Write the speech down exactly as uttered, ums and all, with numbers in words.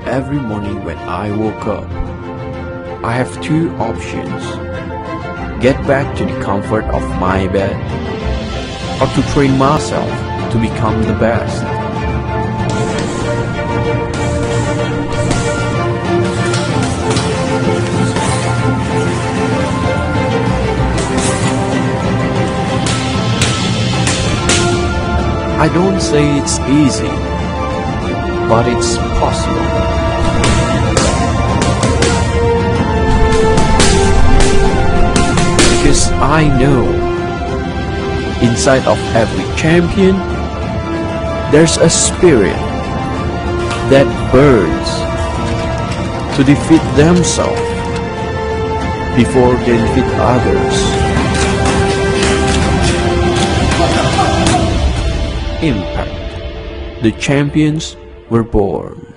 every morning when I woke up. I have two options: get back to the comfort of my bed, or to train myself to become the best. I don't say it's easy, but it's possible. Because I know, inside of every champion, there's a spirit that burns to defeat themselves before they defeat others. Impact. The champions were born.